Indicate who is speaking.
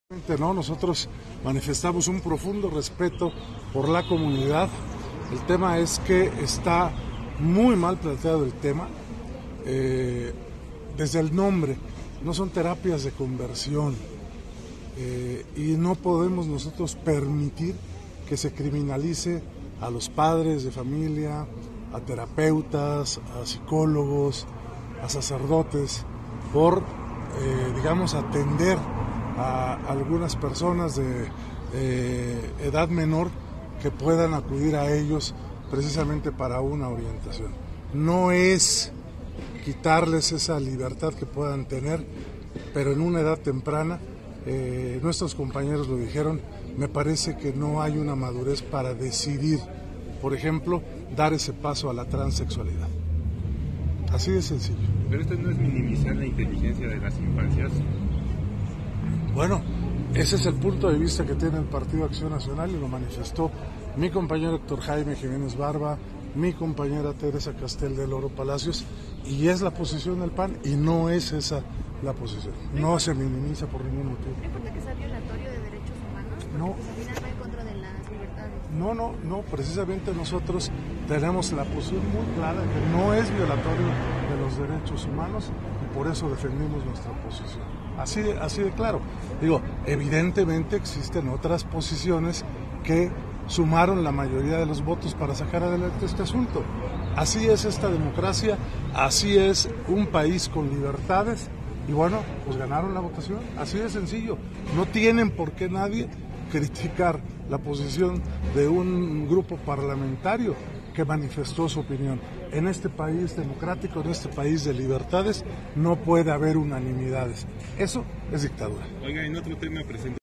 Speaker 1: No, nosotros manifestamos un profundo respeto por la comunidad. El tema es que está muy mal planteado el tema. Desde el nombre, no son terapias de conversión y no podemos nosotros permitir que se criminalice a los padres de familia, a terapeutas, a psicólogos, a sacerdotes por, atender a algunas personas de edad menor que puedan acudir a ellos precisamente para una orientación. No es quitarles esa libertad que puedan tener, pero en una edad temprana, nuestros compañeros lo dijeron, me parece que no hay una madurez para decidir, por ejemplo, dar ese paso a la transexualidad. Así de sencillo.
Speaker 2: Pero esto no es minimizar la inteligencia de las infancias.
Speaker 1: Bueno, ese es el punto de vista que tiene el Partido Acción Nacional y lo manifestó mi compañero Héctor Jaime Jiménez Barba, mi compañera Teresa Castel del Oro Palacios, y es la posición del PAN y no es esa la posición. No se minimiza por ningún motivo.
Speaker 3: ¿No importa que sea violatorio de derechos humanos? Porque
Speaker 1: No.
Speaker 3: Pues, al final va en contra de las libertades.
Speaker 1: No, precisamente nosotros tenemos la posición muy clara que no es violatorio de los derechos humanos y por eso defendimos nuestra posición. Así de claro. Digo, evidentemente existen otras posiciones que sumaron la mayoría de los votos para sacar adelante este asunto. Así es esta democracia, así es un país con libertades y bueno, pues ganaron la votación, así de sencillo. No tienen por qué nadie criticar la posición de un grupo parlamentario que manifestó su opinión. En este país democrático, en este país de libertades, no puede haber unanimidades. Eso es dictadura.
Speaker 2: Oiga, en otro tema presente.